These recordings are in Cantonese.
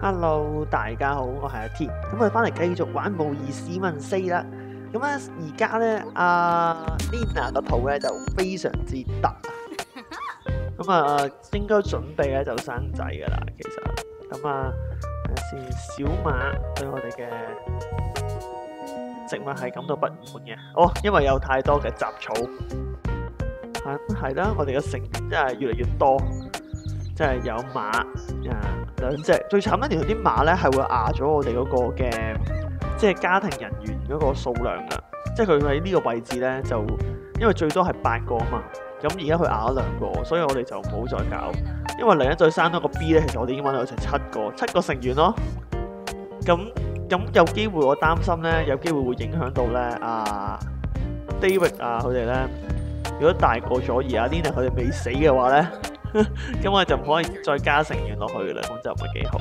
Hello，大家好，我係阿 T，咁我哋翻嚟繼續玩模擬市民4啦。咁咧而家咧阿 Lina 個肚咧就非常之突啊，咁應該準備咧就生仔噶啦。其實咁睇下先，小馬對我哋嘅植物係感到不滿嘅。哦，因為有太多嘅雜草。係啦，我哋嘅成員真係越嚟越多，即係有馬兩隻，最慘一條啲馬咧係會壓咗我哋嗰個嘅即係家庭人員嗰個數量噶，即係佢喺呢個位置咧就因為最多係8個啊嘛，咁而家佢壓咗2個，所以我哋就唔好再搞，因為嚟緊再生多個 B 咧，其實我哋已經揾到成7個成員咯，咁有機會我擔心咧，有機會會影響到咧David 佢哋咧。如果大個咗而阿 Lina 佢哋未死嘅話咧，咁我就唔可以再加成員落去嘅啦，咁就唔係幾好。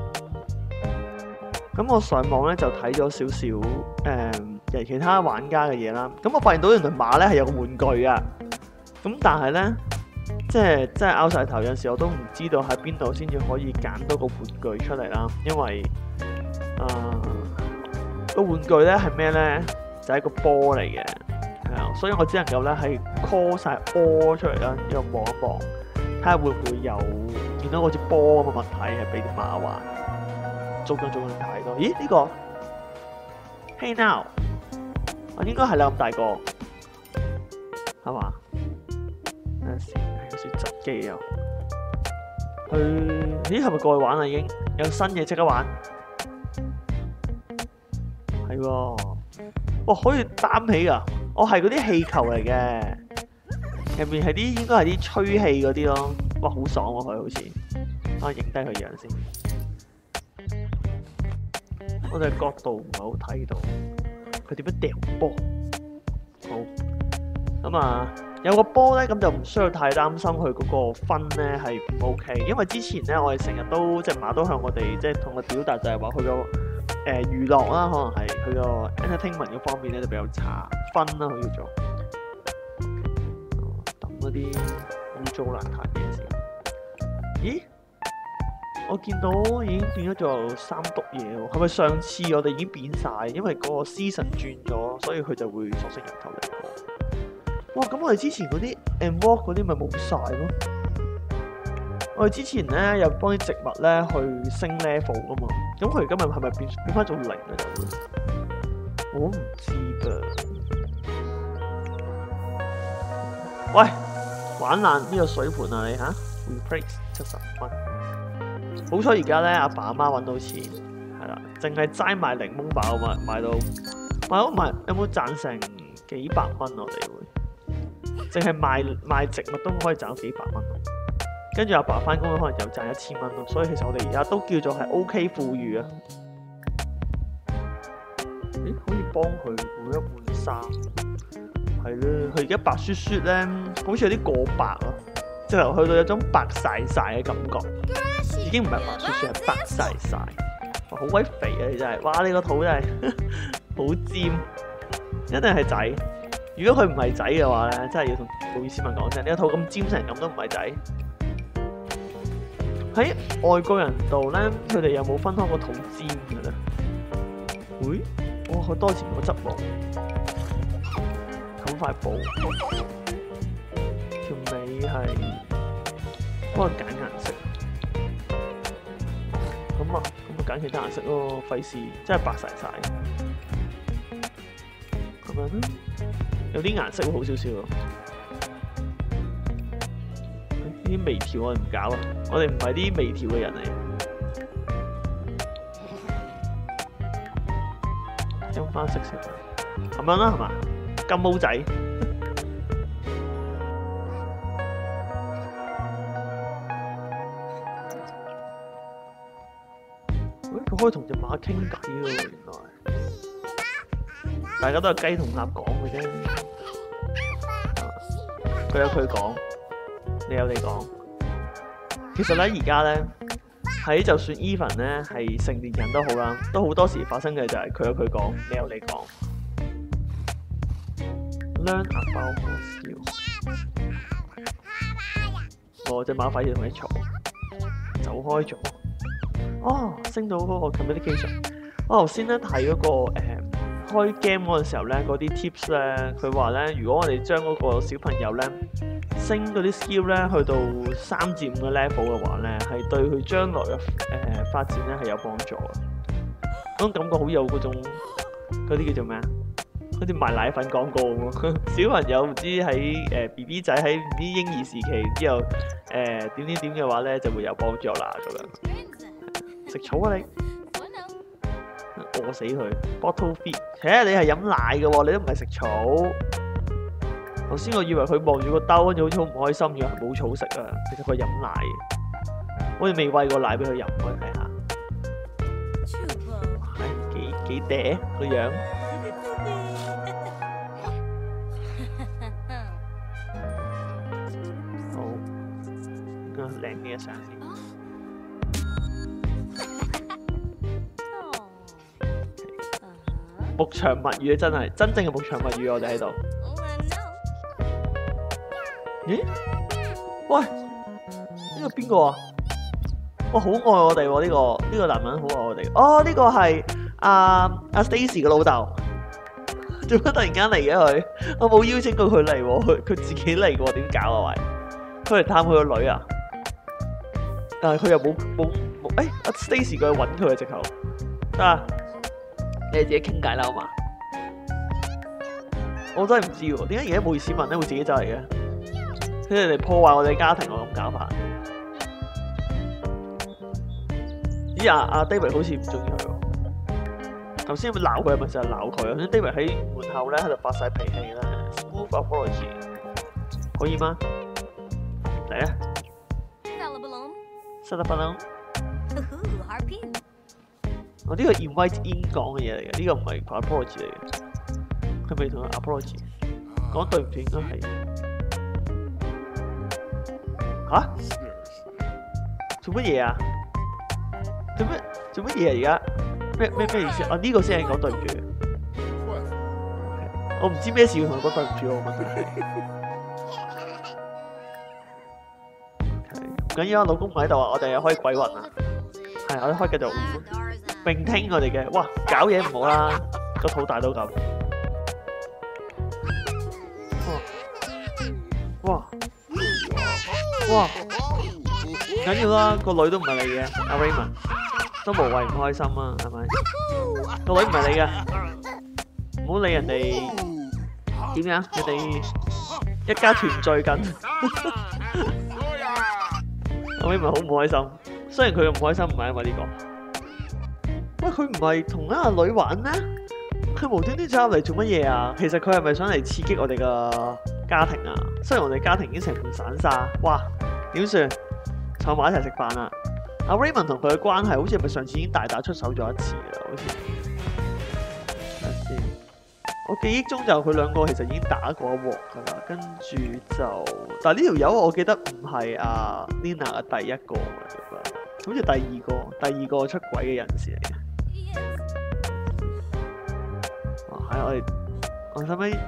咁我上網咧就睇咗少少其他玩家嘅嘢啦。咁我發現到原來馬咧係有個玩具啊。咁但係咧，即係真係拗晒頭，有陣時我都唔知道喺邊度先至可以揀到個玩具出嚟啦。因為個玩具咧係咩咧？就係一個波嚟嘅。所以我只能夠咧係 call 晒 all 出嚟啦，之後望一望，睇下會唔會有見到嗰支波咁嘅物體係俾啲馬玩，逐樣睇到。咦？呢個 Hey Now， 應該係你咁大個，係嘛？等陣先，有少窒機啊！咦？係咪過去玩啦？已經有新嘢即刻玩，係喎，哇！可以擔起㗎。係嗰啲氣球嚟嘅，入面係啲應該係啲吹氣嗰啲咯。哇，好爽喎佢好似，影低佢樣先。我哋角度唔係好睇到，佢點樣掉波？好，有個波咧，咁就唔需要太擔心佢嗰個分咧係唔 OK，因為之前咧我哋成日都隻馬都向我哋即係同我表達就係話佢個娛樂啦，可能係佢個 entertainment 嗰方面咧就比較差。分啦，佢叫做抌嗰啲污糟邋遢嘢先。咦？我見到已經變咗做3篤嘢喎，係咪上次我哋已經變晒？因為嗰個 season 轉咗，所以佢就會索性人頭嚟過。哇！咁我哋之前嗰啲 and walk 嗰啲咪冇晒咯？我哋之前咧又幫啲植物咧去升 level 噶嘛，咁佢而家係咪變翻做0啊？就會？我唔知㗎。喂，玩爛呢個水盤啊你吓 ，replace 70蚊。好彩而家咧阿爸阿媽揾到錢，係啦，淨係齋賣檸檬包嘛，賣到有冇賺成幾百蚊我哋會，淨係賣植物都可以賺幾百蚊。跟住阿爸翻工可能又賺1000蚊咯，所以其實我哋而家都叫做係 OK 富裕啊。咦，可以幫佢換一換衫。係啦，佢而家白雪雪咧，好似有啲過白啊，直頭去到有種白曬曬嘅感覺，已經唔係白雪雪，係白曬曬。哇，好鬼肥啊！你真係，哇！你個肚真係好尖，一定係仔。如果佢唔係仔嘅話咧，真係要同模擬市民講聲，你個肚咁尖成咁都唔係仔。喺外國人度咧，佢哋有冇分開個肚尖嘅咧？會，哇！好多錢我執喎。塊布，條尾係幫佢揀顏色，咁揀其他顏色咯，費事真係白晒晒。咁樣啦，有啲顏色會好少少咯。呢啲微調我哋唔搞啊，我哋唔係啲微調嘅人嚟。飲翻色先，咁樣啦，係嘛？金毛仔，佢可以同隻馬傾偈喎，原來大家都係雞同鴨講嘅啫，佢有佢講，你有你講。其實咧，而家咧喺就算 even 咧係成年人都好啦，都好多時發生嘅就係佢有佢講，你有你講。Learn about skill。我隻馬快啲同你嘈，走開咗。 哦，升到嗰個 communication。我頭先咧睇嗰個開 game 嗰陣時候咧，嗰啲 tips 咧，佢話咧，如果我哋將嗰個小朋友咧升嗰啲 skill 咧去到3至5個 level 嘅話咧，係對佢將來嘅發展咧係有幫助嘅。嗰種感覺好有嗰種嗰啲叫做咩啊？好似賣奶粉廣告咁，小朋友唔知喺BB 仔喺唔知嬰兒時期之後點嘅話咧，就會有幫助啦咁樣。食草啊你！餓死佢 ，bottle feed。你係飲奶嘅喎，你都唔係食草。頭先我以為佢望住個兜，跟住好似好唔開心，以為冇草食啊。其實佢飲奶嘅，我哋未餵過奶俾佢飲，我哋睇下。係幾嗲個樣。好，應該靚啲嘅相先。牧場物語真係真正嘅牧場物語，我哋喺度。咦？喂，呢個邊個啊？哇，好愛我哋喎！呢個男人好愛我哋。哦，呢個係阿 Stacy 嘅老豆。做乜突然間嚟嘅佢？我冇邀請過佢嚟喎，佢自己嚟喎，點搞啊？喂，佢嚟探佢個女啊？但係佢又冇阿 Stacy 過去揾佢嘅直頭。得啊！你哋自己傾偈啦，好嘛？我真係唔知喎，點解而家冇市民咧會自己走嚟嘅？佢哋嚟破壞我哋家庭，我咁搞法。咦？阿 David 好似唔中意佢喎。頭先咪鬧佢，咪就係鬧佢。頭先 David 喺門口咧喺度發晒脾氣啦。Smooth apology 可以嗎？嚟啊 ！Set up balloon。我呢個 invite in 講嘅嘢嚟嘅，呢個唔係 apology 嚟嘅。佢未同佢 apology 講對唔住，應該係嚇？做乜嘢啊？做乜嘢啊？而家咩意思啊？呢個先係講對唔住。我唔知咩事要同佢講對唔住喎，問題係。唔緊要啊，老公唔喺度啊，我哋又可以鬼混啊。係，我哋可以繼續並聽我哋嘅。哇，搞嘢唔好啦，個肚大到咁。哇，唔緊要啦，個女都唔係你嘅，阿 Raymond 都無謂唔開心啊，係咪？個女唔係你嘅，唔好理人哋點樣，人哋一家團聚緊。阿 Raymond 好唔開心，雖然佢嘅唔開心唔係因為呢個。喂，佢唔係同阿女玩咩？佢無端端走入嚟做乜嘢啊？其實佢係咪想嚟刺激我哋嘅家庭啊？雖然我哋家庭已經成盤散沙，哇！點算？坐埋一齊食飯啦！阿 Raymond 同佢嘅關係好似係咪上次已經大打出手咗一次啦？好似睇下先，我記憶中就佢兩個其實已經打過一鑊噶啦，跟住就，但係呢條友我記得唔係阿 Nina 嘅第一個嚟，好似第二個出軌嘅人士嚟嘅。哇！係我使咪？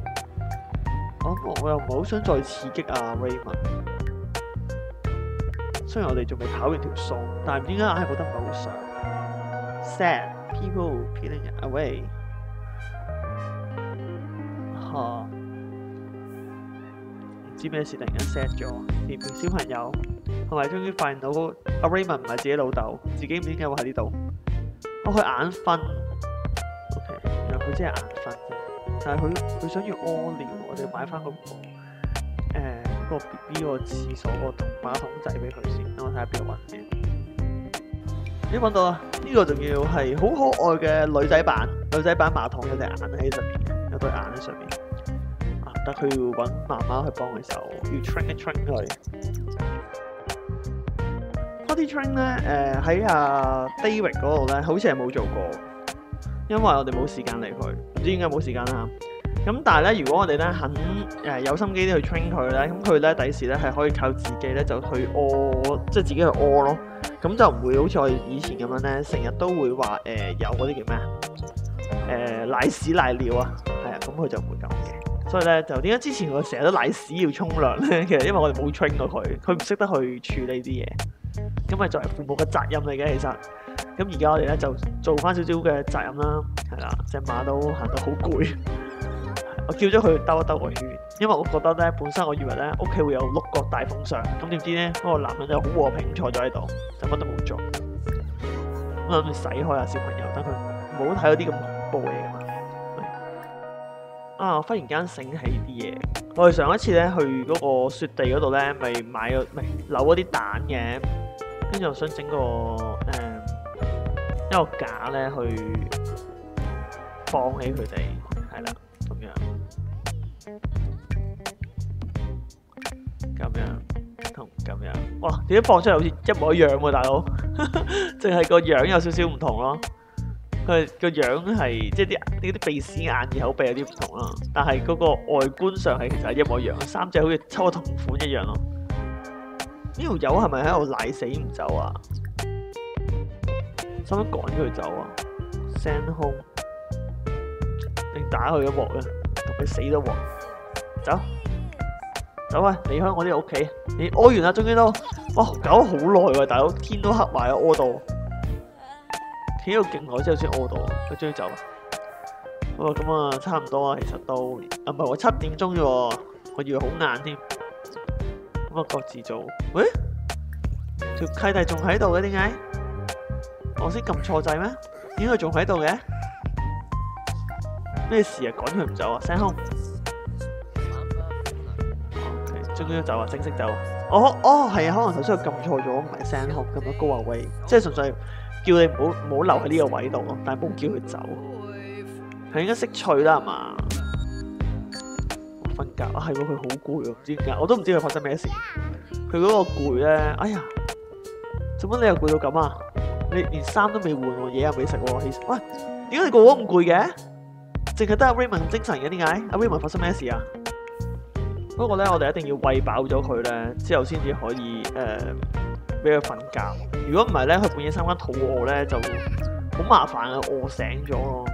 我又唔係好想再刺激阿 Raymond。雖然我哋仲未跑完條數，但係唔知點解硬係覺得唔係好想。Sad people peeling away 嚇，唔知咩事突然間 sad 咗。連條小朋友係咪終於發現到阿 Raymond 唔係自己老豆，自己唔知點解會喺呢度。佢眼瞓 ，OK， 原來佢真係眼瞓啫。但係佢想要屙尿，我哋買翻嗰個 BB 個廁所個馬桶仔俾佢先，等我睇下邊度揾先。咦，揾到啦！呢個仲要係好可愛嘅女仔版馬桶，有隻眼喺上面嘅，有對眼喺上面。啊，但佢要揾媽媽去幫佢手，要 train 一 train 佢。Potty train 咧，喺阿 David 嗰度咧，好似係冇做過，因為我哋冇時間理佢，唔知點解冇時間啦。咁但係咧，如果我哋咧肯有心機啲去 train 佢咧，咁佢咧第時咧係可以靠自己咧就去屙，即係自己去屙咯。咁就唔會好似我哋以前咁樣咧，成日都會話有嗰啲叫咩啊？瀨屎瀨尿啊，係啊，咁佢就唔會咁嘅。所以咧就點解之前我成日都瀨屎要沖涼咧？其實因為我哋冇 train 過佢，佢唔識得去處理啲嘢。 咁係作為父母嘅責任嚟嘅，其實。咁而家我哋咧就做翻少少嘅責任啦，係啦，隻馬都行到好攰，我叫咗佢兜一兜個圈，因為我覺得咧本身我以為咧屋企會有6個大風扇，咁點知咧嗰個男人就好和平坐咗喺度，就乜都冇做。我諗住洗開下小朋友，等佢唔好睇嗰啲咁恐怖嘅嘢嘛。啊！我忽然間醒起啲嘢，我哋上一次咧去嗰個雪地嗰度咧，咪買咗扭嗰啲蛋嘅，跟住我想整個一個架咧去放起佢哋，係啦，咁樣同咁樣，哇！點解放出嚟好似一模一樣喎，大佬？淨係個樣有少少唔同咯。佢個樣係即係啲鼻屎眼耳口鼻有啲唔同啦，但係嗰個外觀上係其實係一模一樣，三隻好似抽咗同款一樣咯。呢條友係咪喺度賴死唔走啊？使唔使趕佢走啊 ？send home 定打佢一鑊啊？同佢死咗鑊，走走啊！離開我呢個屋企，你屙完啦，終於都，哇搞咗好耐喎，大佬天都黑埋啊，屙到。企喺度勁耐之後先屙到，佢終於走啦。好啊，咁啊差唔多啊，其實都唔係我7點鐘啫喎，我以為好晏添。咁啊各自做。喂，條契弟仲喺度嘅點解？我先撳錯掣咩？點解佢仲喺度嘅？咩事啊？趕佢唔走啊 ？send home。OK， 終於走啊，正式走。哦，係啊，可能頭先佢撳錯咗，唔係 send home 咁樣高啊位，即係純粹。叫你唔好留喺呢個位度咯，但係冇叫佢走，係應該識趣啦係嘛？瞓覺啊，係喎，佢好攰喎，唔知點解，我都唔知佢發生咩事。佢嗰個攰咧，哎呀，做乜你又攰到咁啊？你連衫都未換喎，嘢又未食喎，喂，點解你個個咁攰嘅？淨係得阿 Raymond 咁精神嘅，點解？阿 Raymond 發生咩事啊？不過咧，我哋一定要餵飽咗佢咧，之後先至可以俾佢瞓覺。如果唔係咧，佢半夜3更肚餓咧，就好麻煩啊，餓醒咗咯。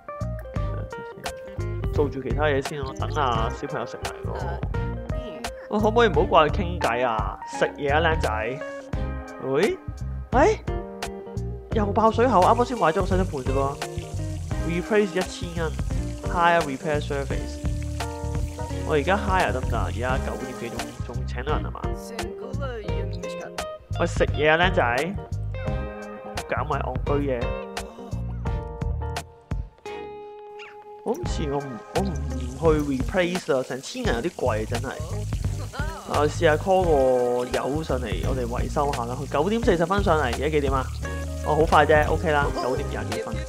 做住其他嘢先咯，等下小朋友食埋咯。我可唔可以唔好掛佢傾偈啊？食嘢啊，靚仔。喂，又爆水口，啱啱先買咗個洗手盤啫噃。Replace 1000蚊 ，hire repair service。我而家 hire 得唔得？而家9點幾鐘，仲請到人係嘛？喂，食嘢啊，僆仔，搞埋戇居嘢。我唔似我唔去 replace 啊，成1000銀有啲貴真係。我試下 call 個友上嚟，我哋維修下啦。佢9點40分上嚟，而家幾點啊？哦，好快啫 ，OK 啦，9點22分。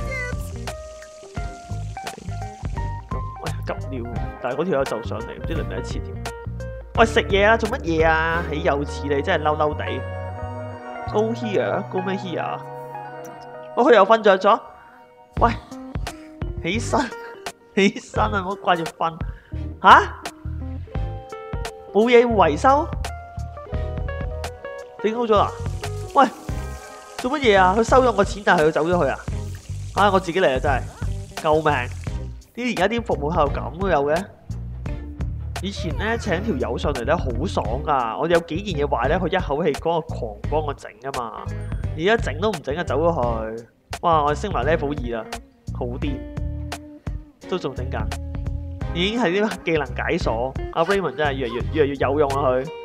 咁，喂，急尿，但係嗰條友就上嚟，唔知嚟唔嚟一次添。喂，食嘢啊，做乜嘢啊？豈有此理，真係嬲嬲地。Go here，go 咩 here？佢又瞓着咗。喂，起身啊，唔好掛住瞓。吓？冇嘢維修？整好咗啦？喂，做乜嘢啊？佢收咗我錢，但係佢走咗去啊？啊，我自己嚟啊，真係救命！呢而家啲服務態度咁都有嘅。以前咧請條友上嚟咧好爽噶，我哋有幾件嘢壞咧，佢一口氣嗰個狂幫我整啊嘛。而家整都唔整啊，走咗去。哇！我升埋 level 2啦，好癲，都仲整緊，已經係啲技能解鎖。阿 Raymond 真係越嚟越有用啊佢。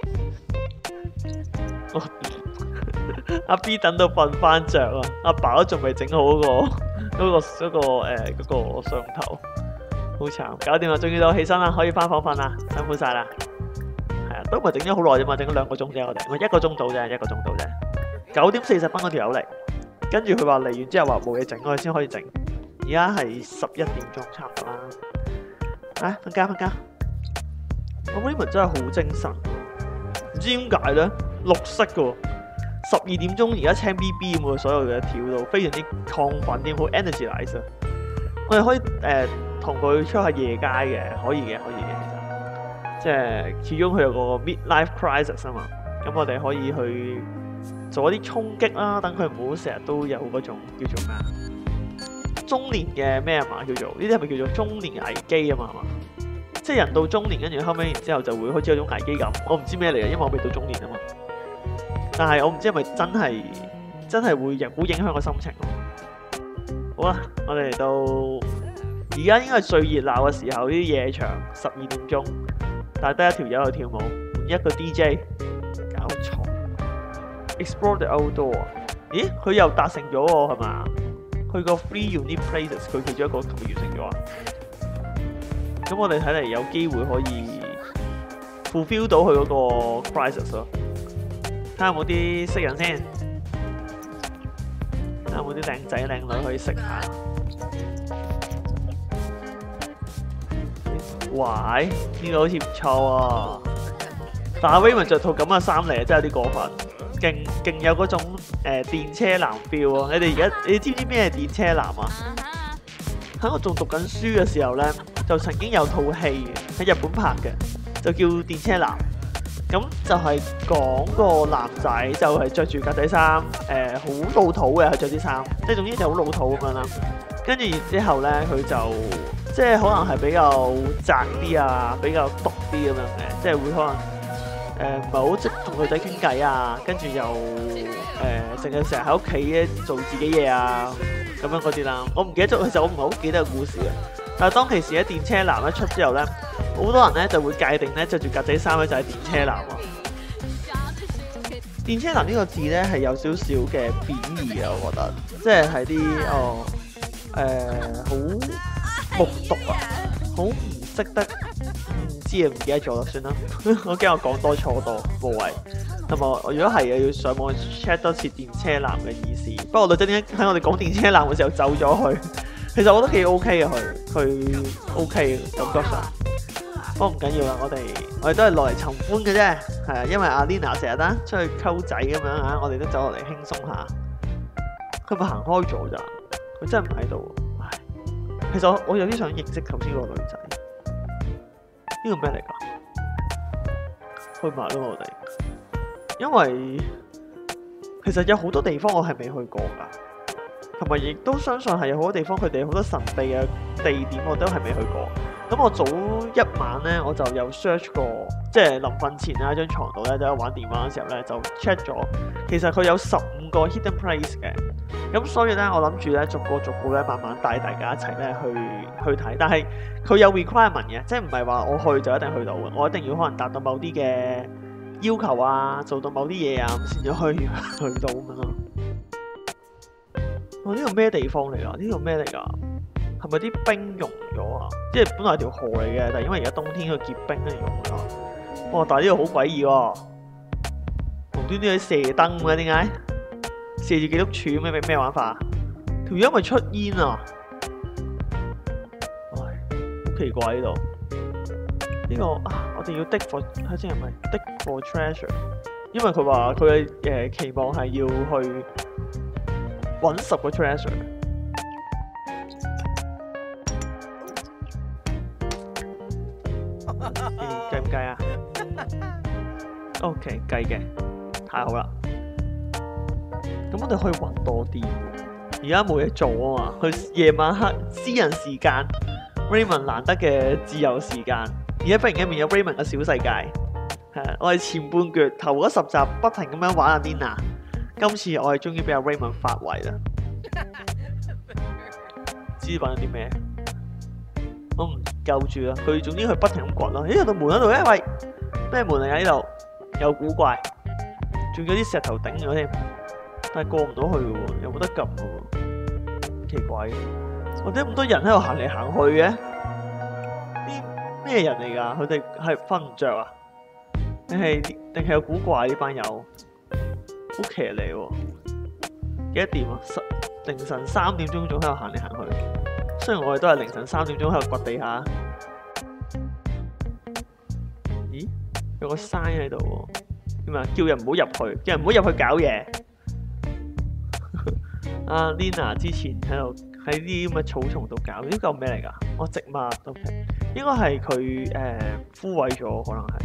阿 B 等到瞓翻着啊，阿爸都仲未整好嗰個傷頭。好慘，搞掂啦，終於都起身啦，可以翻房瞓啦，辛苦晒啦。係啊，都唔係整咗好耐啫嘛，整咗2個鐘啫，我哋，唔係1個鐘到啫，1個鐘到啫。9點40分嗰條友嚟，跟住佢話嚟完之後話冇嘢整，我哋先可以整。而家係11點鐘，差唔多啦。啊，瞓覺。我 Raymond 真係好精神，唔知點解咧，綠色嘅喎。12點鐘而家青 BB 咁喎，所有嘅跳到非常之亢奮添，好 energize 啊！我哋可以同佢出下夜街嘅，可以嘅，其實即係始終佢有個 midlife crisis 啊嘛，咁我哋可以去做一啲衝擊啦，等佢唔好成日都有嗰種叫做咩啊，中年嘅咩啊嘛，叫做呢啲係咪叫做中年危機啊嘛，係嘛？即係人到中年，跟住後尾然之後就會開始有種危機感，我唔知咩嚟嘅，因為我未到中年啊嘛。 但係我唔知係咪真係會好影響個心情。好啦，我哋嚟到而家應該係最熱鬧嘅時候，啲夜場12點鐘，但係得一條友去跳舞，一個 DJ 搞錯。Explore the outdoor， 咦？佢又達成咗喎，係嘛？佢個 free unique places， 佢其中一個琴日完成咗啊！咁我哋睇嚟有機會可以 fulfill 到佢嗰個 crisis 咯。睇下有冇啲識人先，睇下有冇啲靚仔靚女可以識下。喂，呢個好似唔錯喎，但係 Raymond 着套咁嘅衫嚟，真係有啲過分，勁有嗰種電車男 feel 啊！你知唔知咩係電車男啊？喺我仲讀緊書嘅時候咧，就曾經有套戲喺日本拍嘅，就叫《電車男》。咁就係講個男仔就係着住格仔衫，好老土嘅，佢着啲衫，即係總之就好老土咁樣啦。跟住然之後咧，佢就即係可能係比較宅啲啊，比較毒啲咁樣嘅，即係會可能唔係好識同女仔傾偈啊，跟住又成日喺屋企做自己嘢啊，咁樣嗰啲啦。我唔記得咗，其實我唔係好記得個故事嘅。但係當其時喺電車男一出之後咧，好多人咧就會界定咧着住格仔衫咧就係電車男啊。電車男呢個字咧係有少少嘅貶義啊，我覺得，即係啲好木獨啊，好唔識得，唔知啊，唔記得咗啦，算啦。我驚我講多錯多，無謂。同埋我如果係啊，要上網 check 多次電車男嘅意思。不過女仔點解喺我哋講電車男嘅時候走咗去？其實我覺得幾 OK 啊，佢 OK 嘅感覺上。不過唔緊要啦，我哋都係落嚟尋歡嘅啫，係啊，因為阿 Lina 成日啦出去溝仔咁樣啊，我哋都走落嚟輕鬆下。佢咪行開咗咋？佢真係唔喺度。唉，其實我有啲想認識頭先嗰個女仔。呢個咩嚟㗎？去埋咯我哋，因為其實有好多地方我係未去過㗎，同埋亦都相信係有好多地方佢哋好多神秘嘅地點我都係未去過。咁我早一晚咧，我就有 search 過，即係臨瞓前喺張床度咧，就喺玩電話嘅時候咧，就 check 咗，其實佢有15個 hidden place 嘅。咁所以咧，我諗住咧逐個咧慢慢帶大家一齊咧去睇。但係佢有 requirement 嘅，即係唔係話我去就一定去到嘅，我一定要可能達到某啲嘅要求啊，做到某啲嘢啊，先至可以去到咁樣咯。呢個咩地方嚟㗎？呢個咩嚟㗎？係咪啲冰融咗啊？即係本來係條河嚟嘅，但係因為而家冬天佢結冰咧融咗。哇！但係呢度好詭異喎，無端端喺射燈嘅，點解？射住幾碌柱咩玩法？條友咪出煙啊！唉，好奇怪呢度。呢個啊，我哋要 dig for，睇先係咪 dig for treasure？ 因為佢話佢嘅期望係要去揾10個 treasure。計唔計啊 ？OK， 計嘅，太好啦。咁我哋可以揾多啲。而家冇嘢做啊嘛，去夜晚黑私人時間 ，Raymond 難得嘅自由時間。而家忽然間變咗 Raymond 嘅小世界。係，我係前半橛頭嗰10集不停咁樣玩阿 Lina， 今次我係終於俾阿 Raymond 發圍啦。知玩咗啲咩？我唔夠住啦，佢總之佢不停咁掘咯。咦，有道門喺度嘅，喂，咩門嚟啊？呢度有古怪，仲有啲石頭頂咗添，但係過唔到去嘅喎，又冇得撳嘅喎，奇怪嘅。或者咁多人喺度行嚟行去嘅，啲咩人嚟㗎？佢哋係瞓唔着啊？定係有古怪呢班友？好騎呢喎！幾多點啊？凌晨3點鐘仲喺度行嚟行去。雖然我哋都係凌晨3點鐘喺度掘地下，咦？有個 sign 喺度喎，點啊？叫人唔好入去，叫人唔好入去搞嘢。阿 Lina 之前喺啲咁嘅草叢度搞，呢個咩嚟㗎？我植物 OK， 應該係佢枯萎咗，可能係。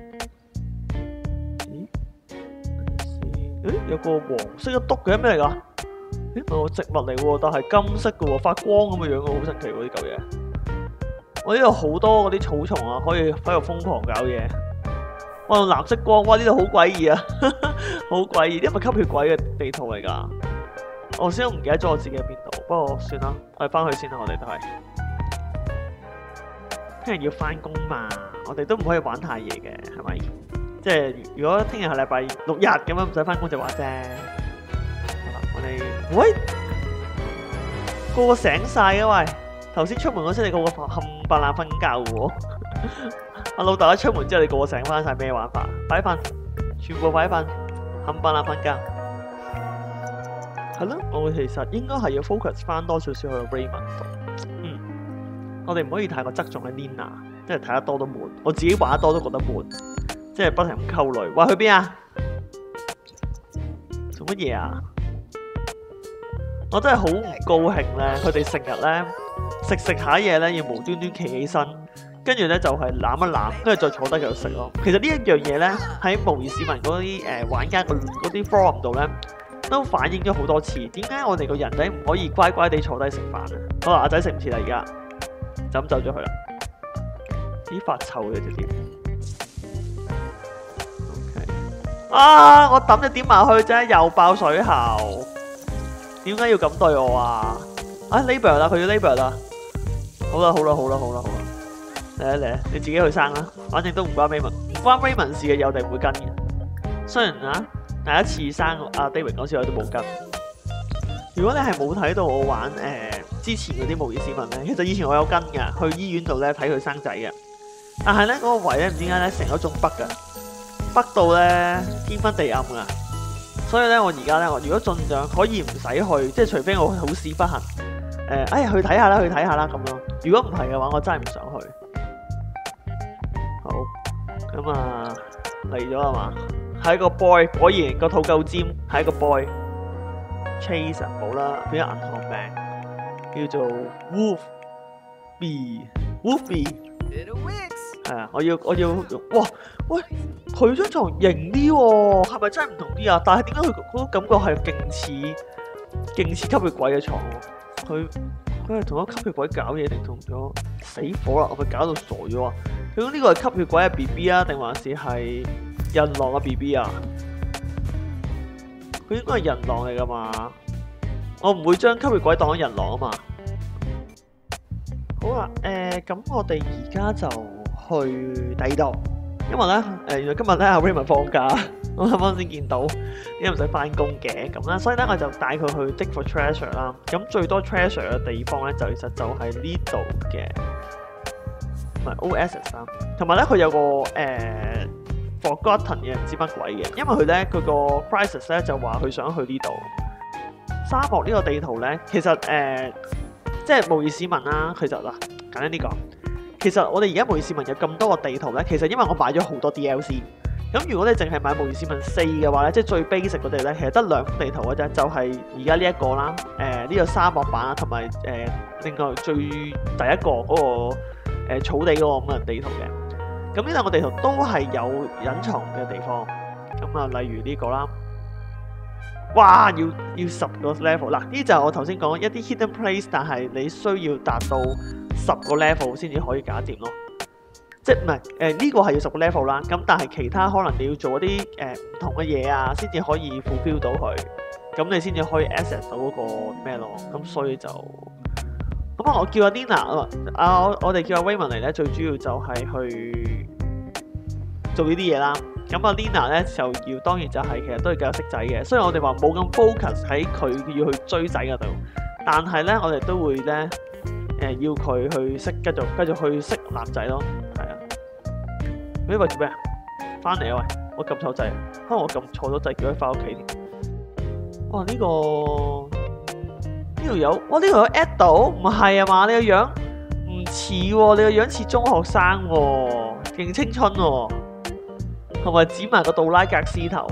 咦？有個黃色嘅篤嘅咩嚟㗎？咦，係個植物嚟喎，但係金色嘅喎，發光咁嘅樣嘅，好神奇喎呢嚿嘢。我呢度好多嗰啲草叢啊，可以喺度瘋狂搞嘢。哇，藍色光，哇呢度好詭異啊！ 好詭異，因為吸血鬼嘅地圖嚟㗎。我先都唔記得咗我自己喺邊度，不過算啦，我哋翻去先啦，我哋都係。聽日要翻工嘛，我哋都唔可以玩太夜嘅，係咪？即係如果聽日係禮拜6日咁樣唔使翻工就話啫。好啦，我哋喂個個醒晒嘅喂，頭先出門嗰時你個個冚唪唥瞓覺嘅喎。阿老豆一出門之後，你個個醒翻晒，咩玩法？快瞓，全部快瞓，冚唪唥瞓覺。係咯，我其實應該係要 focus 翻多少少去 Raymond 度。我哋唔可以太過側重喺 Lina， 即係睇得多都悶。我自己玩得多都覺得悶，即係不停咁溝女。話去邊啊？做乜嘢啊？我真係好唔高興咧，佢哋成日咧食下嘢咧，要無端端企起身，跟住咧就係攬一攬，跟住再坐低繼續食咯。其實呢一樣嘢咧，喺模擬市民嗰啲玩家嗰啲 forum 度咧，都反映咗好多次。點解我哋個人仔唔可以乖乖地坐低食飯啊？好啦，阿仔食唔切啦，而家就咁走咗去啦。咦，發臭嘅直接。OK。啊！我抌隻點埋去啫，又爆水喉。點解要咁對我啊？啊 ，Labor 啦，佢要 Labor 啦。好啦，嚟，你自己去生啦。反正都唔關 Raymond 事嘅嘢，我哋唔會跟嘅。雖然啊，第一次生阿 David 嗰時我都冇跟。如果你係冇睇到我玩之前嗰啲模擬市民咧，其實以前我有跟㗎，去醫院度咧睇佢生仔嘅。但係咧嗰個位咧唔知點解咧成咗種北㗎，北到咧天昏地暗㗎。所以咧我而家咧，我如果盡量可以唔使去，即係除非我好事不幸，去睇下啦咁咯。如果唔係嘅話，我真係唔想去。好，咁啊嚟咗係嘛？係一個 boy， 果然個肚夠尖，係一個 boy。Chase 冇啦，變咗銀行名，叫做 Wolf B。係啊，我要，哇喂，佢張床型啲喎，係咪真係唔同啲啊？但係點解佢嗰個感覺係勁似吸血鬼嘅床喎？佢係同咗吸血鬼搞嘢定同咗死火啦？我咪搞到傻咗啊！究竟呢個係吸血鬼嘅 BB 啊，定還是係人狼嘅 BB 啊？佢應該係人狼嚟噶嘛？我唔會將吸血鬼當咗人狼啊嘛。好啦，咁我哋而家就去第二度，因為咧，原來今日咧阿 Raymond 放假，我啱啱先見到，因為唔使翻工嘅咁啦，所以咧我就帶佢去 dig for treasure 啦。咁最多 treasure 嘅地方咧，其實就係呢度嘅，唔係 OSS 啦。同埋咧，佢有個forgotten 嘅唔知乜鬼嘅，因為佢咧佢個 crisis 咧就話佢想去呢度沙漠呢個地圖咧，其實即係模擬市民啦。其實嗱，簡單啲講，其實我哋而家模擬市民有咁多個地圖咧，其實因為我買咗好多 DLC。咁如果你淨係買模擬市民4嘅話咧，即係最 basic 嗰啲咧，其實得2幅地圖嘅啫，就係而家呢一個啦，呢個沙漠版同埋另外最第一個嗰個草地嗰個咁嘅地圖嘅。咁呢兩個地圖都係有隱藏嘅地方。咁啊，例如呢個啦，哇，要10個 level 嗱，呢就係我頭先講一啲 hidden place， 但係你需要達到10個 level 先至可以搞掂咯。即係唔係呢個係要10個 level 啦，咁但係其他可能你要做一啲唔同嘅嘢啊，先至可以 fulfill 到佢，咁你先至可以 access 到嗰個咩咯。咁所以就咁啊，我叫阿 Lina 我哋叫阿 Raymond 嚟咧，最主要就係去做呢啲嘢啦。咁阿 Lina 咧就要當然就係其實都係繼續識仔嘅，雖然我哋話冇咁 focus 喺佢要去追仔嗰度，但係咧我哋都會咧要佢去識繼續去識男仔咯。喂，做咩啊？翻嚟啊！喂，我撳錯掣，可能我撳錯咗掣，叫佢翻屋企添。哇！呢條友，哇！呢條友 at 到，唔係啊嘛？你個樣唔似喎，你個樣似中學生喎，勁青春喎，同埋剪埋個杜拉格斯頭。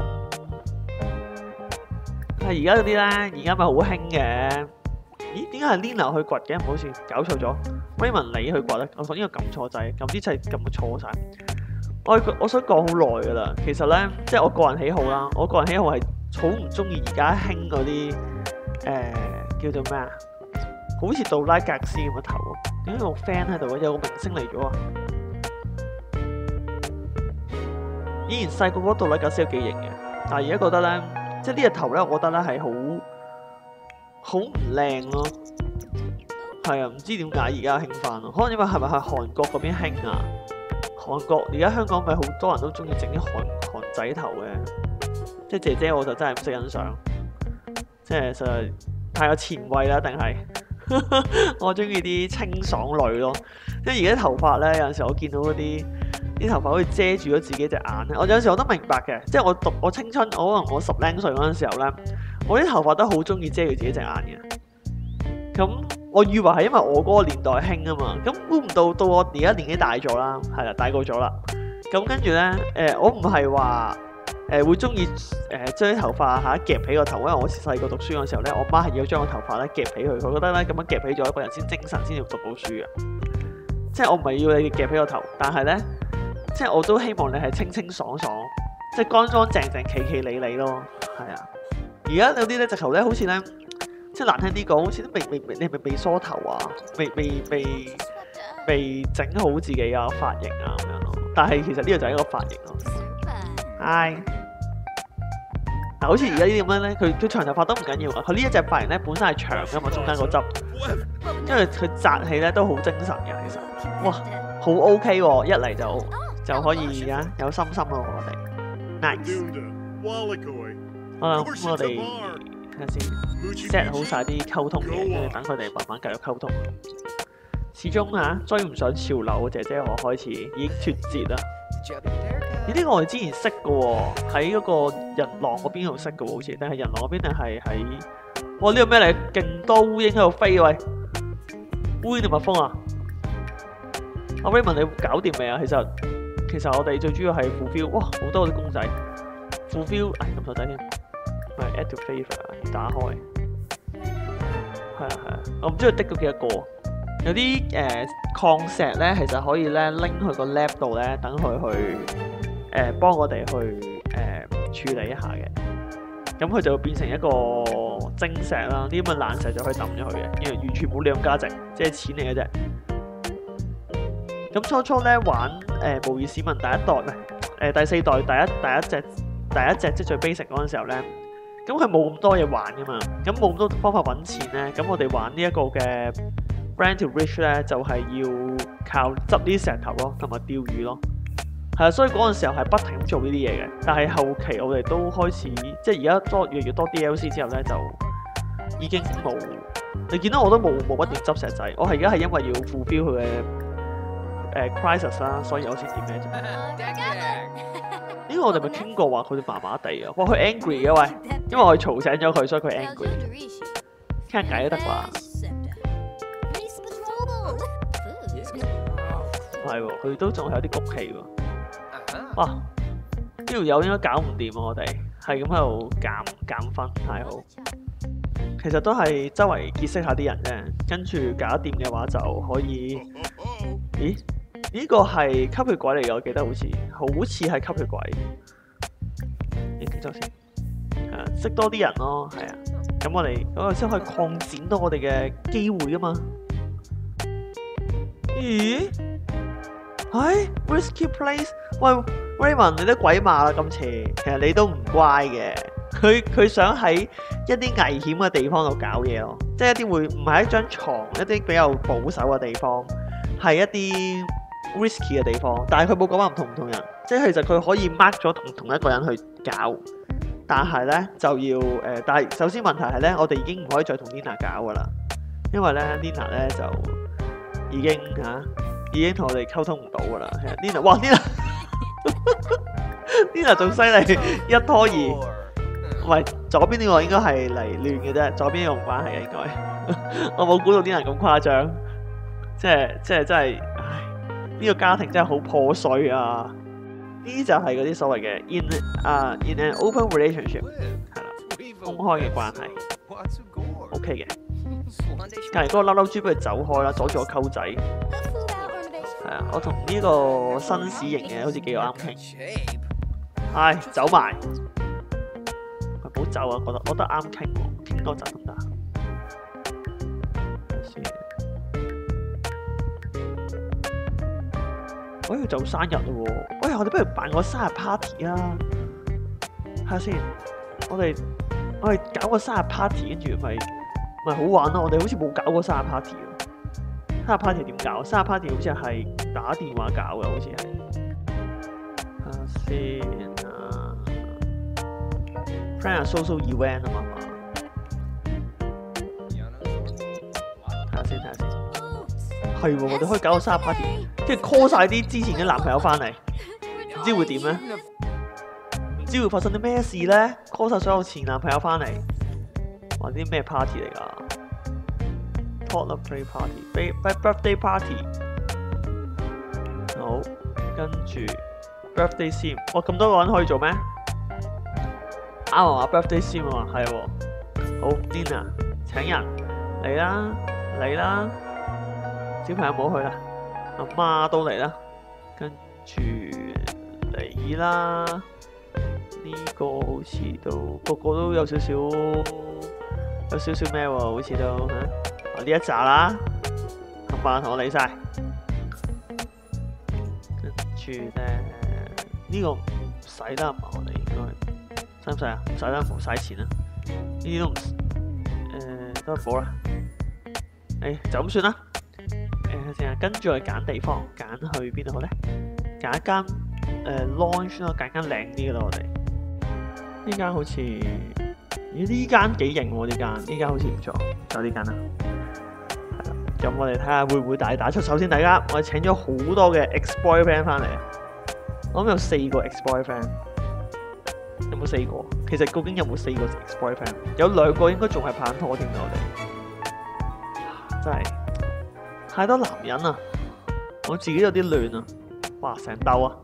係而家嗰啲咧，而家咪好興嘅。咦？點解係 Lina 去掘嘅？唔好似搞錯咗 ，Raymond 你去掘咧？我頭先個撳錯掣，撳啲掣撳錯晒。我想講好耐噶啦，其實咧，即係我個人喜好啦。我個人喜好係好唔中意而家興嗰啲叫做咩啊？好似杜拉格斯咁嘅頭啊！點解有個 fan 喺度啊？有個明星嚟咗啊！以前細個嗰杜拉格斯都幾型嘅， 但係而家覺得咧，即係呢隻頭咧，我覺得咧係好唔靚咯。係啊，唔知點解而家興翻咯，可能因為係咪韓國嗰邊興啊？韓國而家香港咪好多人都中意整啲韓仔頭嘅，即係姐姐我就真係唔識欣賞，即係實在太有前衛啦，定係我中意啲清爽女咯。因為而家啲頭髮咧，有陣時我見到嗰啲頭髮好似遮住咗自己隻眼咧，我有陣時我都明白嘅，即係我青春，可能我10零歲嗰陣時候咧，我啲頭髮都好中意遮住自己隻眼嘅，咁。我以為係因為我嗰個年代興啊嘛，咁估唔到我而家年紀大咗啦，係啦，大個咗啦。咁跟住咧，我唔係話會中意將啲頭髮夾起個頭，因為我細個讀書嗰時候咧，我媽係要將個頭髮咧夾起佢，佢覺得咧咁樣夾起咗一個人先精神，先要讀到書嘅。即係我唔係要你夾起個頭，但係咧，即係我都希望你係清清爽爽，即係乾乾淨淨、企企理理咯，係啊。而家有啲咧直頭咧，好似咧。即係難聽啲講，好似都你係咪未梳頭啊？未整好自己啊髮型啊咁樣咯。但係其實呢個就係一個髮型咯。唉，嗱，好似而家呢啲咁樣咧，佢長頭髮都唔緊要啊。佢呢一隻髮型咧本身係長㗎嘛，中間個汁，因為佢紮起咧都好精神嘅。其實，哇，好 OK 喎！一嚟就可以啊，有心心咯，我哋 nice。好啦，咁我哋。睇下先 set 好晒啲溝通嘅，跟住等佢哋慢慢繼續溝通。始終追唔上潮流，姐姐我開始已經脫節啦。呢個我哋之前識嘅喎，喺嗰個人浪嗰邊度識嘅喎，好似定係人浪嗰邊定係喺？哇！呢個咩嚟？勁多烏蠅喺度飛喂！烏蠅定蜜蜂啊？阿 Raymond 你搞掂未啊？其實我哋最主要係 fulfill， 哇！好多嗰啲公仔 fulfill， 咁手仔添。add to favor 打開，係啊，我唔知佢滴咗幾多個。有啲礦石咧，其實可以咧拎去個 lab 度咧，等佢去幫我哋去處理一下嘅。咁佢就會變成一個晶石啦，啲咁嘅爛石就可以抌咗佢嘅，因為完全冇利用價值，即係錢嚟嘅啫。咁初咧玩模擬市民第一代唔係第4代第一隻即最 basic 嗰陣時候咧。咁佢冇咁多嘢玩噶嘛，咁冇咁多方法揾錢咧，咁我哋玩呢一個嘅 Brand to Rich 咧，就係要靠執啲石頭咯，同埋釣魚咯，係啊，所以嗰陣時候係不停做呢啲嘢嘅。但係後期我哋都開始，即係而家越嚟越多 DLC 之後咧，就已經冇。你見到我都冇乜點執石仔，我係而家係因為要 fulfill 佢嘅crisis 啦，所以我先點咩啫。呢個我哋咪傾過話佢哋麻麻地啊！哇，佢 angry 嘅喂，因為我哋嘈醒咗佢，所以佢 angry。傾下偈都得啩？係喎，佢都仲係有啲谷氣喎。哇！呢條友應該搞唔掂啊！我哋係咁喺度減分，太好。其實都係周圍結識下啲人啫，跟住搞掂嘅話就可以。咦？呢個係吸血鬼嚟嘅，我記得好似係吸血鬼。你聽咗先，識多啲人咯，係啊，咁我哋嗰個先可以擴展到我哋嘅機會噶嘛。咦？Risky Place？ 喂 ，Raymond 你都鬼馬啦今次，其實你都唔乖嘅。佢想喺一啲危險嘅地方度搞嘢咯，即係一啲會唔係一張床，一啲比較保守嘅地方，係一啲 risky 嘅地方，但係佢冇講話唔同人，即係其實佢可以 mark 咗同一個人去搞，但係咧就要但係首先問題係咧，我哋已經唔可以再同 Lina 搞噶啦，因為咧 Lina 咧就已經同我哋溝通唔到噶啦。Lina 哇 Lina 仲犀利，一拖二。喂，左邊呢個應該係嚟亂嘅啫，左邊呢個唔關係嘅應該。我冇估到 Lina 咁誇張，即係真係。呢個家庭真係好破碎啊！呢啲就係嗰啲所謂嘅 in an open relationship， 係啦，公開嘅關係 ，OK 嘅。隔離嗰個嬲嬲豬不如走開啦，阻住我溝仔。係啊，我同呢個紳士型嘅好似幾個啱傾。走埋，唔好走啊！我覺得啱傾喎，傾多陣得唔得？就生日咯喎！我哋不如辦個生日 party 啊！ 睇下先，我哋搞個生日 party， 跟住咪好玩咯。我哋好似冇搞過生日 party 喎。生日 party 點搞？生日 party 好似係打電話搞嘅，好似係。睇下先啊 ，friend social event 啊嘛。睇下先。係喎，我哋可以搞個生日 party， 跟住 call 晒啲之前嘅男朋友翻嚟，唔知會點咧？唔知會發生啲咩事咧 ？call 晒所有前男朋友翻嚟，話啲咩 party 嚟㗎 ？Toddler play party，birthday party。好，跟住 birthday sim， 哇咁多個人可以做咩？啱啊嘛 ，birthday sim 啊嘛，係喎。好 ，dinner 請人嚟啦。小朋友唔好去啦，阿媽都嚟啦，跟住你啦，呢個好似都個個都有少少咩喎，好似都呢一紮啦，冚唪唥同我嚟晒，跟住咧呢個唔使啦，唔係我哋應該使唔使啊？唔使啦，唔使錢啦，呢啲都唔都唔好啦，就咁算啦。跟住我哋揀地方，揀去邊度好咧？揀一間launch 咯，揀間靚啲嘅咯，我哋呢間好似呢間幾型喎，呢間好似唔錯，就呢間啦。係啦，咁我哋睇下會唔會大打出手先。大家，我哋請咗好多嘅 ex-boyfriend 翻嚟啊！我諗有4個 ex-boyfriend， 有冇4個？其實究竟有冇4個 ex-boyfriend？ 有2個應該仲係拍緊拖添嘅，我哋真係。太多男人啊！我自己有啲亂啊！哇，成兜啊！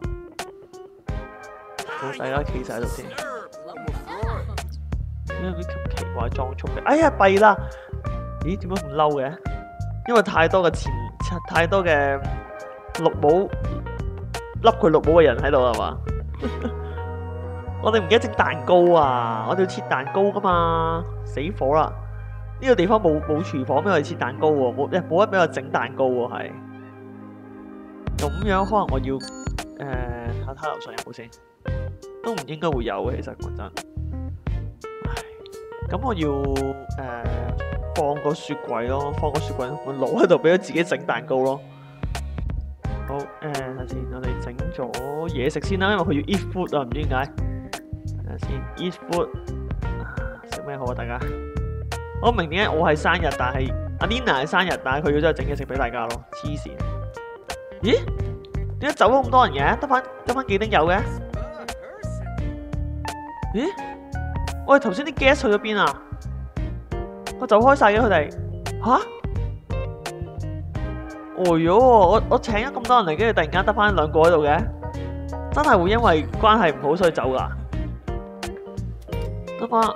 好，大家企晒喺度先。點解有啲咁奇怪裝束嘅？哎呀，弊啦！咦，點解咁嬲嘅？因為太多嘅綠帽，笠佢綠帽嘅人喺度係嘛？我哋唔記得整蛋糕啊！我哋要切蛋糕噶嘛，死火啦！呢個地方冇廚房俾我哋切蛋糕喎，冇得俾我整蛋糕喎，係咁樣。可能我要睇樓上有冇先，都唔應該會有嘅。其實講真，咁我要放個雪櫃咯，我攞喺度俾佢自己整蛋糕咯。好睇下先，我哋整咗嘢食先啦，因為佢要 eat food 啊，唔知點解。睇下先 eat food， 食咩好啊？大家？我明點解我係生日，但係阿 Lina 係生日，但係佢要真係整嘢食俾大家咯，黐線！咦？點解走咗咁多人嘅？得翻幾丁友嘅？咦？我哋頭先啲 guest 去咗邊啊？我走開晒嘅佢哋吓？哦喲！我請咗咁多人嚟，跟住突然間得翻2個喺度嘅，真係會因為關係唔好所以走噶？得翻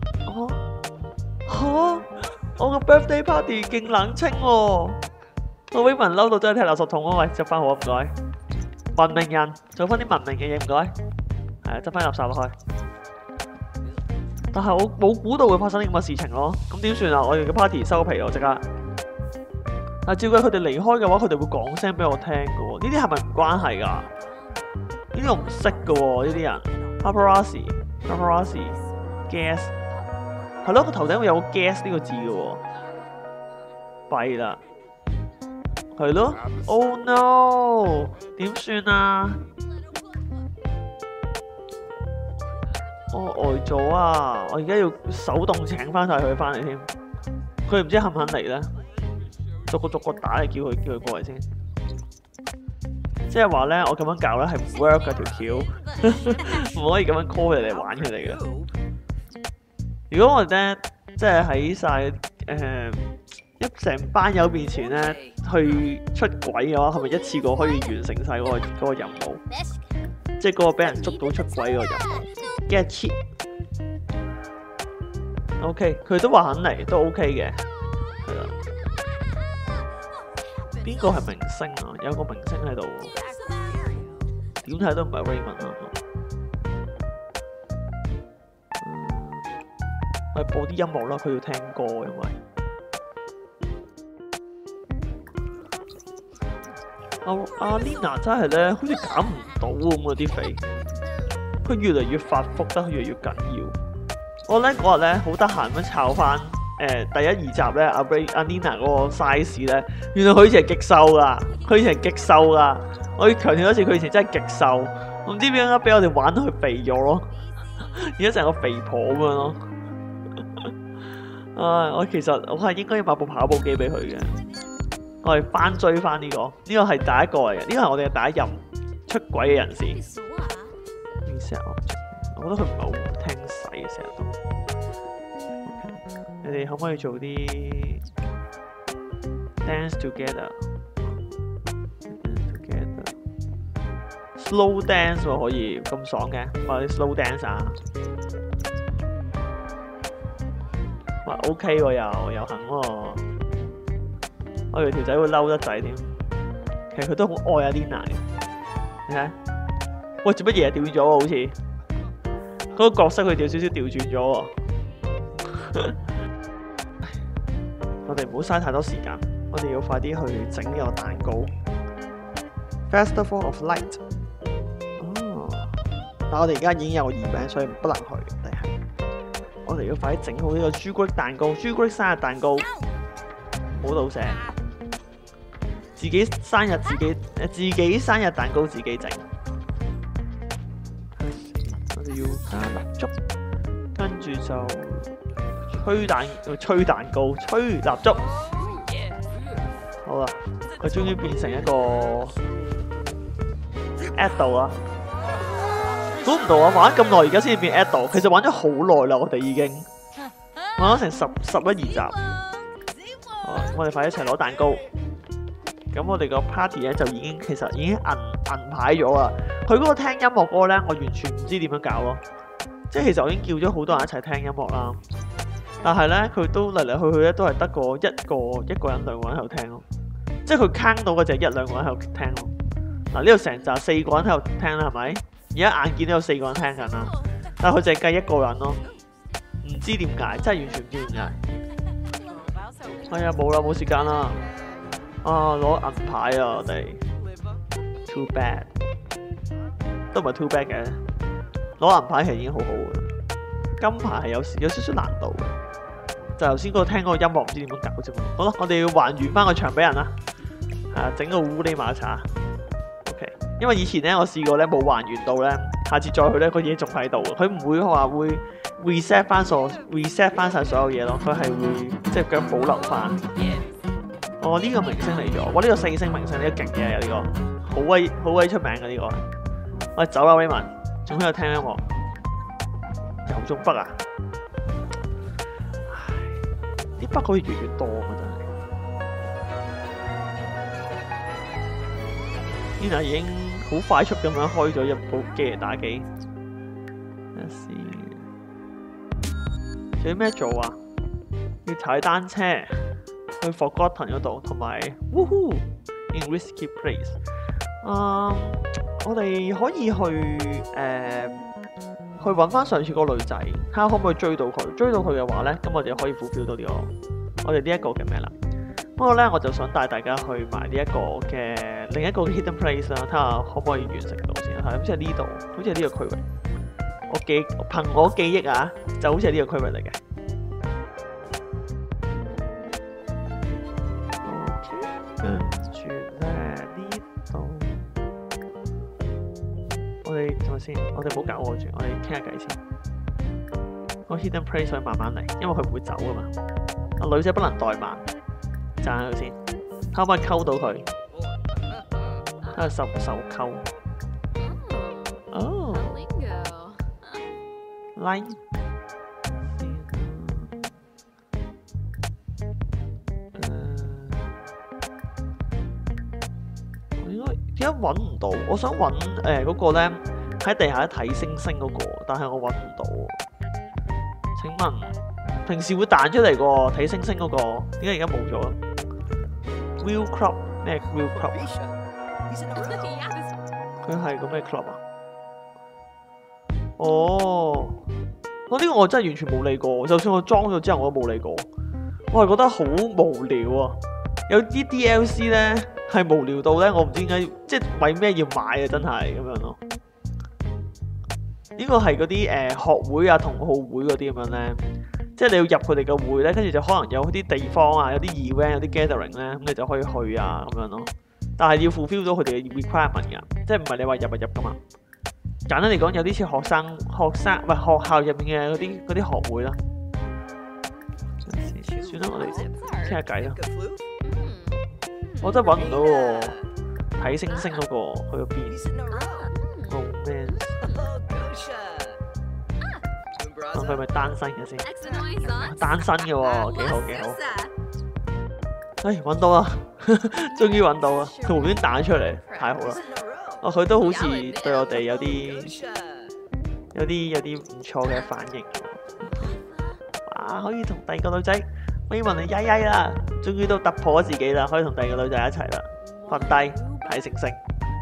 我個 birthday party 勁冷清喎，我俾人嬲到真係踢垃圾桶啊！喂，執翻好啊，唔該。文明人做翻啲文明嘅嘢，唔該。係啊，執翻垃圾落去。但係我冇估到會發生啲咁嘅事情咯，咁點算啊？我哋嘅 party 收皮我即刻。但係照計佢哋離開嘅話，佢哋會講聲俾我聽嘅喎。呢啲係咪唔關係㗎？呢啲我唔識嘅喎，呢啲人。paparazzi，guest。係咯，個頭頂會有個 gas 呢個字嘅喎，弊啦，係咯 ，Oh no，點算啊？我呆咗啊！我而家要手動請翻晒佢翻嚟添，佢唔知肯唔肯嚟咧？逐個打嚟叫佢過嚟先，即係話咧，我咁樣搞咧係唔 work 嘅條橋，唔可以咁樣 call 佢嚟玩佢哋嘅。如果我哋咧，即係喺晒一成班友面前咧，去出軌嘅話，係咪一次過可以完成晒嗰個任務？即係嗰個俾人捉到出軌嗰個任務 ，get cheat。OK， 佢都話肯嚟，都 OK 嘅，係啦。邊個係明星啊？有個明星喺度喎，點睇都唔係 Raymond 啊！我播啲音樂啦，佢要聽歌，因為阿 Lina 真係咧，好似減唔到咁嗰啲肥。 佢越嚟越發福得越嚟越緊要。我咧嗰日咧好得閒咁樣抄翻第一二集咧阿 Nina 嗰個 size 咧，原來佢以前係極瘦噶，佢以前係極瘦噶。我要強調多次，佢以前真係極瘦，唔知點解俾我哋玩到佢肥咗咯，而家成個肥婆咁樣咯。我其實我係應該要買部跑步機俾佢嘅。我哋翻追翻呢個係第一個嚟嘅，呢個係我哋嘅第一任出軌嘅人士。我覺得佢唔係好聽使嘅，成日都。你哋可唔可以做啲 dance together？slow dance 喎，可以咁爽嘅，話啲 slow dance 啊！哇 OK 喎，又肯喎，我以為條仔會嬲得滯添。其實佢都好愛阿 Lina 嘅，你睇，喂做乜嘢調轉咗喎？好似嗰個角色佢調少少調轉咗喎。我哋唔好嘥太多時間，我哋要快啲去整呢個蛋糕。Festival of Light。但我哋而家已經有個月餅，所以不能去。我哋要快啲整好呢個朱古力蛋糕，朱古力生日蛋糕，好老實。自己生日生日蛋糕自己整。我哋要加蠟燭，跟住就吹蛋糕，吹蠟燭。好啦，佢終於變成一個 idol 啦。估唔到啊！玩咁耐，而家先至變 idol。其實玩咗好耐啦，我哋已經玩咗成11、12集。好，我哋快啲一齊攞蛋糕。咁我哋個 party 咧就已經銀牌咗啦。佢嗰個聽音樂歌咧，我完全唔知點樣搞咯。即係其實我已經叫咗好多人一齊聽音樂啦，但係咧佢都嚟嚟去去咧都係得個一個人兩個人喺度聽咯。即係佢 count 到嘅就係1、2個人喺度聽咯。嗱，呢度成集4個人喺度聽啦，係咪？而家眼見都有4個人聽緊啦，但係佢淨係計1個人咯，唔知點解，真係完全唔知點解。哎呀，冇啦，冇時間啦。攞銀牌啊，我哋 too bad， 都唔係 too bad 嘅。攞銀牌其實已經好好嘅，金牌係有少少難度嘅。就頭先嗰個聽嗰個音樂唔知點樣搞啫嘛。好啦，我哋要還原翻個場俾人啦，整個烏哩馬茶。因為以前咧，我試過咧冇還原到咧，下次再去咧，個嘢仲喺度。佢唔會話會 reset 翻晒所有嘢咯，佢係會即係咁保留翻。哦，呢個明星嚟咗，哇！呢個4星明星，呢個勁嘢啊，呢個好威出名嘅呢個。喂，走啦 Raymond， 仲喺度聽音樂，又中北啊！唉，啲北好似越嚟越多啊，真係。Nina 已經好快速咁樣開咗一部機嚟打機。睇下先，仲有咩做啊？要踩單車去 Forgotten 嗰度，同埋 Woohoo in Risky Place。我哋可以去揾翻上次嗰個女仔，睇下可唔可以追到佢。追到佢嘅話咧，咁我哋可以 fulfill 到呢個我哋呢一個嘅咩啦。不過咧，我就想帶大家去埋呢一個嘅另一個 hidden place 啦，睇下可唔可以完成到先。係好似係呢度，好似係呢個區域。憑我記憶啊，就好似係呢個區域嚟嘅。跟住咧呢度，我哋睇下先，我哋唔好搞我住，我哋傾下偈先。個 hidden place 可以慢慢嚟，因為佢唔會走噶嘛。女仔不能怠慢。讚下佢先，可唔可以溝到佢？睇下受唔受溝？哦 ，line， 我應該點解揾唔到？我想揾嗰個咧喺地下睇星星嗰個，但係我揾唔到。請問平時會彈出嚟個睇星星嗰個，點解而家冇咗？Wheel Club 咩 Wheel Club 啊？佢係個咩 club 啊？哦，我呢個我真係完全冇理過，就算我裝咗之後我都冇理過。我係覺得好無聊啊！有啲 DLC 咧係無聊到咧，我唔知點解，即係為咩要買啊？真係咁樣咯。 呢個係嗰啲學會啊、同好會嗰啲咁樣咧，即係你要入佢哋嘅會咧，跟住就可能有啲地方啊、有啲 event、有啲 gathering 咧，咁你就可以去啊咁樣咯。但係要 fulfill 到佢哋嘅 requirement 㗎，即係唔係你話入就入㗎嘛？簡單嚟講，有啲似學生唔係學校入面嘅嗰啲學會啦。算啦，我哋傾下偈啦。我真係揾唔到喎，睇星星嗰個去咗邊？Romance，佢係咪單身嘅先？單身嘅喎，幾好幾好。唉，揾到啦，終於揾到啦！佢無端彈出嚟，太好啦！哦，佢都好似對我哋有啲唔錯嘅反應。哇！可以同第二個女仔，Raymond你曳啦，終於都突破咗自己啦，可以同第二個女仔一齊啦，瞓低睇星星。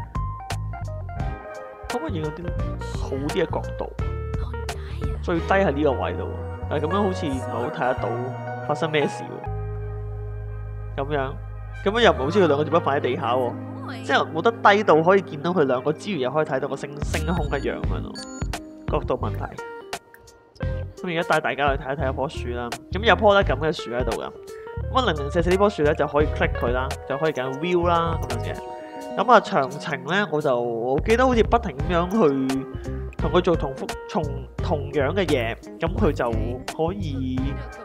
可唔可以有啲好啲嘅角度？最低係呢個位度，但係咁樣好似唔係好睇得到發生咩事喎。咁樣又唔係好似佢兩個做乜瞓喺地下喎，即係冇得低到可以見到佢兩個之餘，又可以睇到個星空一樣咁樣咯。角度問題。咁而家帶大家去睇一睇一棵樹啦。咁有棵咧咁嘅樹喺度噶。咁啊0044呢棵樹咧就可以 click 佢啦，就可以揀 view 啦咁樣嘅。咁啊詳情咧我記得好似不停咁樣去同佢做同樣嘅嘢，咁佢就可以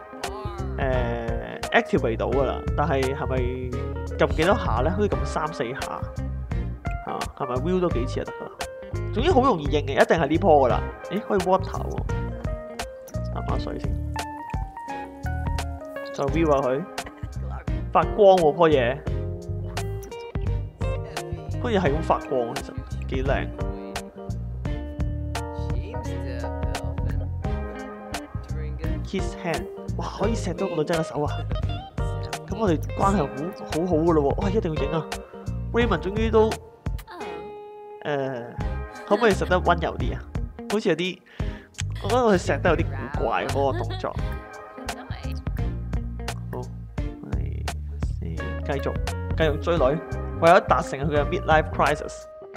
activate 到噶啦。但係咪撳幾多下咧？好似撳3-4下嚇，係咪 view 多幾次就得噶啦？總之好容易認嘅，一定係呢棵噶啦。咦，可以 water 喎，飲下水先，再 view 下佢，發光喎棵嘢，棵嘢係咁發光，其實幾靚。Kiss hand， 哇，可以錫到個女仔嘅手啊！咁我哋關係好好噶咯喎，哇，一定要影啊 ！Raymond 終於都可唔可以錫得温柔啲啊？好似有啲，我覺得佢錫得有啲古怪嗰個動作。好，我哋先繼續追女，為咗達成佢嘅 midlife crisis。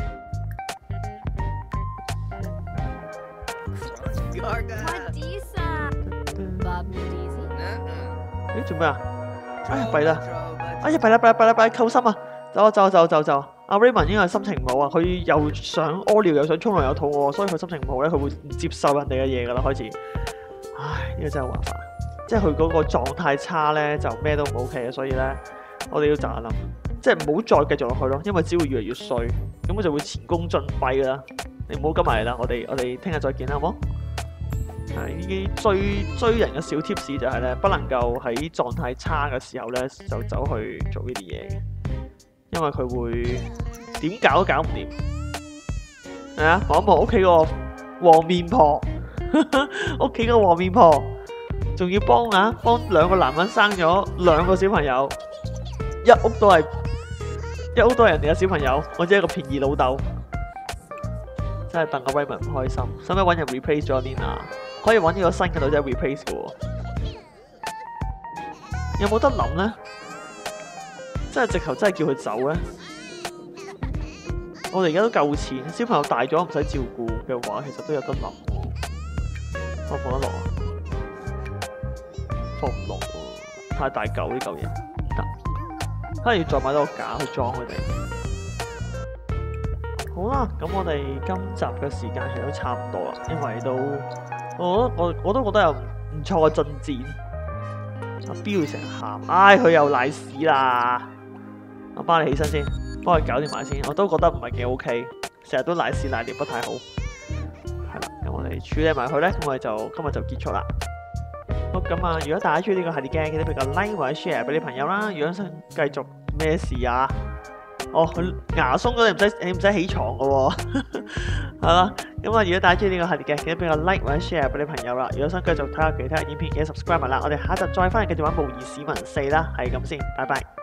咦，做咩啊？哎呀，弊啦！哎呀，弊啦，扣心啊！走！阿 Raymond 應該係心情唔好啊，佢又想屙尿又想沖涼又肚餓，所以佢心情唔好咧，佢會唔接受人哋嘅嘢噶啦，開始。唉，呢個真係好麻煩，即係佢嗰個狀態差咧，就咩都唔 OK 嘅，所以咧，我哋要咋諗，即係唔好再繼續落去咯，因為只會越嚟越衰，咁佢就會前功盡廢噶啦。你唔好跟埋嚟啦，我哋聽日再見啦，好冇？係呢啲追人嘅小 tips 就係咧，不能夠喺狀態差嘅時候咧就走去做呢啲嘢嘅，因為佢會點搞都搞唔掂。係啊，望一望屋企個黃面婆，屋企個黃面婆仲要幫兩個男人生咗2個小朋友，一屋都係人哋嘅小朋友，我只係一個便宜老豆，真係戥阿 Raymond 唔開心。使唔使揾人 replace 咗 Nina？可以揾呢個新嘅女仔 replace 嘅喎，有冇得諗咧？真係直頭真係叫佢走咧？我哋而家都夠錢，小朋友大咗唔使照顧嘅話，其實都有得諗喎。放唔放得落啊？放唔落喎，太大嚿呢嚿嘢，唔得。可能要再買多個架去裝佢哋。好啦，咁我哋今集嘅時間其實都差唔多啦，因為我都覺得有唔錯嘅進展。阿標成日喊，唉，佢又瀨屎啦！我幫你起身先，幫佢搞掂埋先。我都覺得唔係幾 OK， 成日都瀨屎瀨尿不太好。係啦，咁我哋處理埋佢咧，咁我哋就今日就結束啦。好，咁啊，如果大家中意呢個系列嘅，記得俾個 like 或者 share 俾啲朋友啦。如果想繼續咩事啊？哦，佢牙鬆咗，你唔使起床噶喎。係啦，咁啊，如果大家中意呢個系列嘅，記得俾個 like 或者 share 俾啲朋友啦。如果想繼續睇下其他影片，記得 subscribe 啦。我哋下一集再翻嚟繼續玩模擬市民4啦，係咁先，拜拜。